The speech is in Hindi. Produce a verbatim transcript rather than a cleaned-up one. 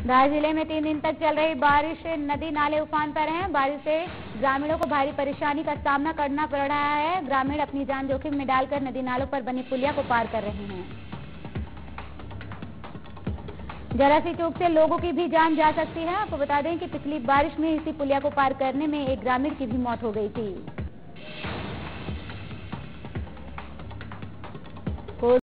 धार जिले में तीन दिन तक चल रही बारिश से नदी नाले उफान पर हैं। बारिश से ग्रामीणों को भारी परेशानी का सामना करना पड़ रहा है। ग्रामीण अपनी जान जोखिम में डालकर नदी नालों पर बनी पुलिया को पार कर रहे हैं। जरा सी चूक से लोगों की भी जान जा सकती है। आपको बता दें कि पिछली बारिश में इसी पुलिया को पार करने में एक ग्रामीण की भी मौत हो गई थी।